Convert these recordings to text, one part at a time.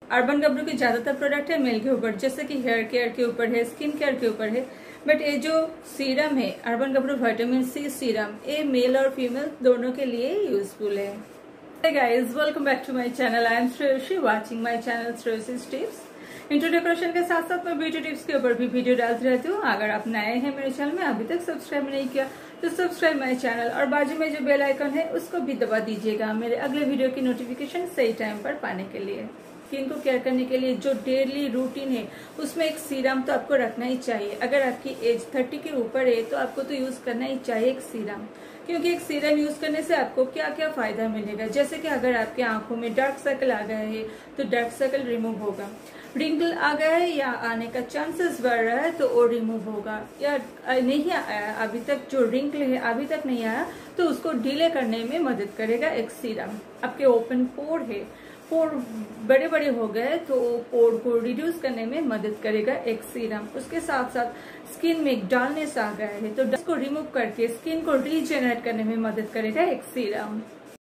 Urban गब्रू के ज्यादातर product है मेल के ऊपर, जैसे कि हेयर केयर के ऊपर है, स्किन केयर के ऊपर है। बट ये जो सीरम है urban Gabru vitamin C serum, ये मेल और फीमेल दोनों के लिए यूजफुल है। Hey guys, welcome back to my channel. I am Shreyoshi, watching my channel Shreyoshi's Tips. Intro decoration के साथ साथ मैं ब्यूटी टिप्स के ऊपर भी वीडियो डालती रहती हूँ। अगर आप नए हैं मेरे चैनल में, अभी तक सब्सक्राइब नहीं किया तो सब्सक्राइब माय चैनल और बाजू में जो बेल आइकन है उसको भी दबा दीजिएगा मेरे अगले वीडियो की नोटिफिकेशन सही टाइम पर पाने के लिए। स्किन को केयर करने के लिए जो डेली रूटीन है उसमें एक सीरम तो आपको रखना ही चाहिए। अगर आपकी एज 30 के ऊपर है तो आपको तो यूज करना ही चाहिए एक सीरम, क्योंकि एक सीरम यूज करने से आपको क्या क्या फायदा मिलेगा। जैसे कि अगर आपके आंखों में डार्क सर्कल आ गया है तो डार्क सर्कल रिमूव होगा, रिंकल आ गया है या आने का चांसेस बढ़ रहा है तो वो रिमूव होगा, या नहीं आया अभी तक जो रिंकल है अभी तक नहीं आया तो उसको डिले करने में मदद करेगा एक सीरम। आपके ओपन पोर है, पोर बड़े बड़े हो गए तो पोर को रिड्यूस करने में मदद करेगा एक सीरम। उसके साथ साथ स्किन में डलनेस आ गया है तो डस्ट को रिमूव करके स्किन को रीजेनरेट करने में मदद करेगा एक सीरम।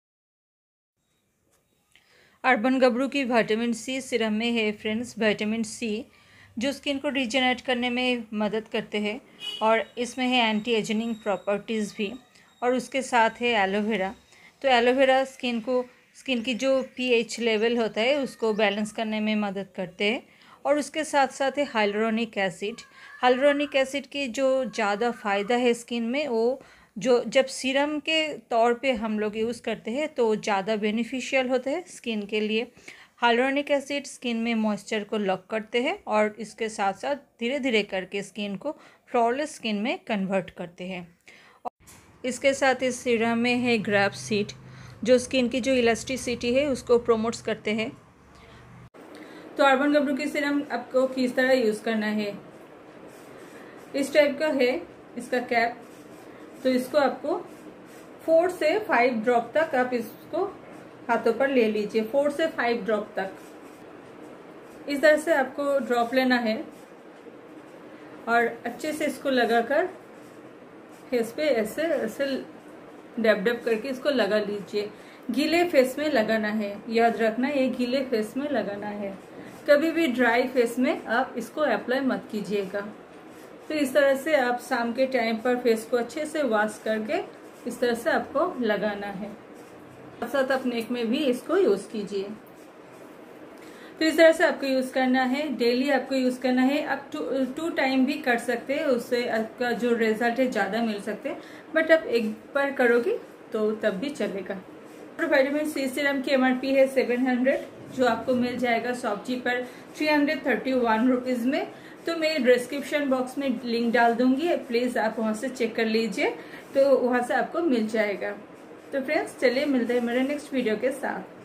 अर्बन गब्रू की विटामिन सी सीरम में है फ्रेंड्स विटामिन सी, जो स्किन को रीजेनरेट करने में मदद करते हैं और इसमें है एंटी एजिंग प्रॉपर्टीज़ भी, और उसके साथ है एलोवेरा। तो एलोवेरा स्किन की जो पीएच लेवल होता है उसको बैलेंस करने में मदद करते हैं, और उसके साथ साथ है हाइलुरोनिक एसिड। हाइलुरोनिक एसिड की जो ज़्यादा फ़ायदा है स्किन में, वो जो जब सीरम के तौर पे हम लोग यूज़ करते हैं तो ज़्यादा बेनिफिशियल होते हैं स्किन के लिए। हाइलुरोनिक एसिड स्किन में मॉइस्चर को लॉक करते हैं और इसके साथ साथ धीरे धीरे करके स्किन को फ्लॉलेस स्किन में कन्वर्ट करते हैं। इसके साथ इस सीरम में है ग्रैप सीड, जो स्किन की जो इलास्टिसिटी है उसको प्रोमोट्स करते हैं। तो अर्बन गब्रू की सीरम आपको किस तरह यूज़ करना है, इस टाइप का है इसका कैप। तो इसको आपको 4 से 5 ड्रॉप तक आप इसको हाथों पर ले लीजिए, 4 से 5 ड्रॉप तक इस तरह से आपको ड्रॉप लेना है और अच्छे से इसको लगाकर फेस पे ऐसे ऐसे डैब डैब करके इसको लगा लीजिए। गीले फेस में लगाना है, याद रखना ये गीले फेस में लगाना है, कभी भी ड्राई फेस में आप इसको अप्लाई मत कीजिएगा। तो इस तरह से आप शाम के टाइम पर फेस को अच्छे से वॉश करके इस तरह से आपको लगाना है, साथ साथ आप नेक में भी इसको यूज कीजिए। तो इस तरह से आपको यूज करना है, डेली आपको यूज करना है। आप 2 टाइम भी कर सकते हैं, उससे आपका जो रिजल्ट है ज्यादा मिल सकते हैं, बट आप एक बार करोगे तो तब भी चलेगा। विटामिन सी सीरम की MRP है 700, जो आपको मिल जाएगा शॉपजी पर 331 रुपीज में। तो मैं डिस्क्रिप्शन बॉक्स में लिंक डाल दूंगी, प्लीज आप वहां से चेक कर लीजिए, तो वहां से आपको मिल जाएगा। तो फ्रेंड्स चलिए मिलते हैं मेरे नेक्स्ट वीडियो के साथ।